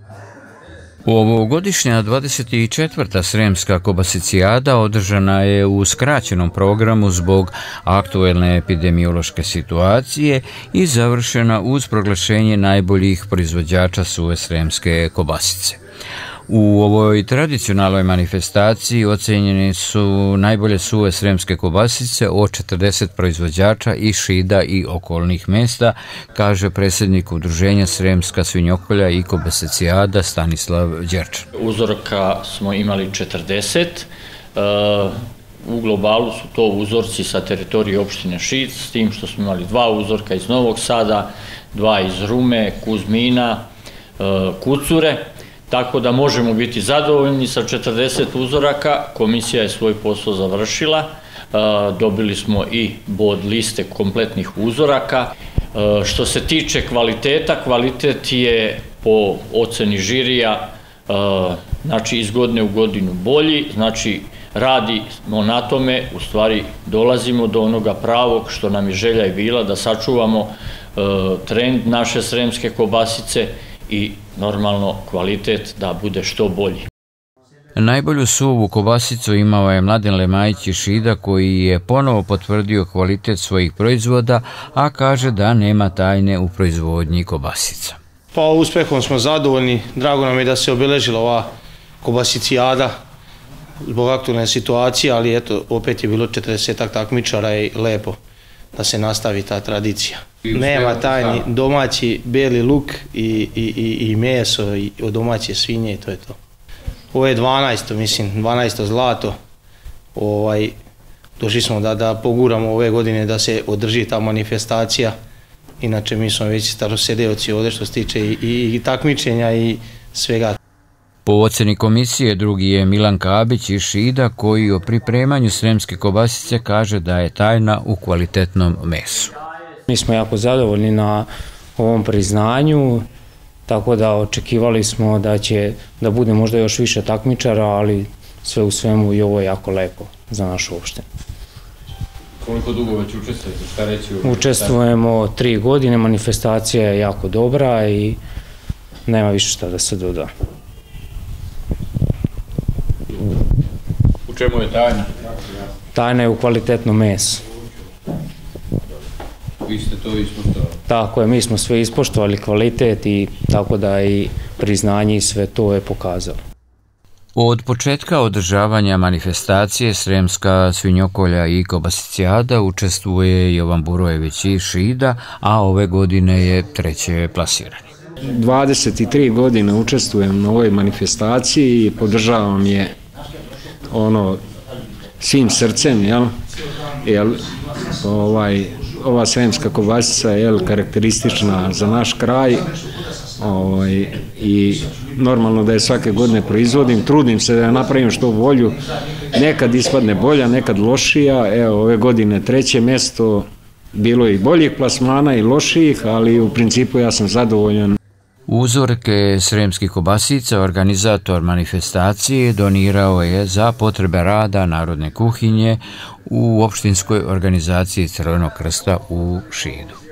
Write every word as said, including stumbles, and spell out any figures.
Ovogodišnja dvadeset četvrta Sremska kobasicijada održana je u skraćenom programu zbog aktuelne epidemiološke situacije i završena uz proglašenje najboljih proizvođača suve sremske kobasice. U ovoj tradicionalnoj manifestaciji ocenjene su najbolje suve sremske kobasice od četrdeset proizvođača iz Šida i okolnih mesta, kaže predsjednik Udruženja Sremska svinjokolja i kobasicijada Stanislav Đerčan. Uzorka smo imali četrdeset, u globalu su to uzorci sa teritorije opštine Šid, s tim što smo imali dva uzorka iz Novog Sada, dva iz Rume, Kuzmina, Kucure. Tako da možemo biti zadovoljni sa četrdeset uzoraka. Komisija je svoj posao završila, dobili smo i bod liste kompletnih uzoraka. Što se tiče kvaliteta, kvalitet je po oceni žirija, znači iz godine u godinu bolji, znači radimo na tome, u stvari dolazimo do onoga pravog što nam je želja i bila, da sačuvamo trend naše sremske kobasice i normalno kvalitet da bude što bolji. Najbolju suvu kobasicu imao je Mladen Lemajić iz Šida, koji je ponovo potvrdio kvalitet svojih proizvoda, a kaže da nema tajne u proizvodnji kobasica. Pa uspehom smo zadovoljni, drago nam je da se obeležila ova kobasicijada zbog aktualne situacije, ali eto, opet je bilo četrdesetak takmičara i lepo da se nastavi ta tradicija. Nema tajni, domaći beli luk i, i, i, i meso i od domaće svinje i to je to. Ovo je dvanaesto, mislim, dvanaesto zlato. Ovaj, došli smo da, da poguramo ove godine da se održi ta manifestacija. Inače, mi smo već starosedeoci ovdje što se tiče i, i, i takmičenja i svega. Po oceni komisije drugi je Milan Kabić iz Šida, koji o pripremanju sremske kobasice kaže da je tajna u kvalitetnom mesu. Mi smo jako zadovoljni na ovom priznanju, tako da očekivali smo da će da bude možda još više takmičara, ali sve u svemu i ovo je jako lepo za našu opštinu. Koliko dugo već učestvujete? Šta reći? Učestvujemo tri godine, manifestacija je jako dobra i nema više šta da se doda. U čemu je tajna? Tajna je u kvalitetnom mesu. Vi ste to ispoštovali? Tako je, mi smo sve ispoštovali kvalitet i tako da i priznanje i sve to je pokazalo. Od početka održavanja manifestacije Sremska svinjokolja i kobasicijada učestvuje Jovan Burojević iz Šida, a ove godine je treće plasirani. dvadeset tri godine učestvujem na ovoj manifestaciji i podržavam je ono svim srcem, jel? Jel ovaj ova sremska kobasica je jel, karakteristična za naš kraj ovaj, i normalno da je svake godine proizvodim, trudim se da ja napravim što bolju, nekad ispadne bolja, nekad lošija, evo ove godine treće mjesto, bilo je i boljih plasmana i lošijih, ali u principu ja sam zadovoljan. Uzorke sremskih kobasica organizator manifestacije donirao je za potrebe rada Narodne kuhinje u opštinskoj organizaciji Crvenog krsta u Šidu.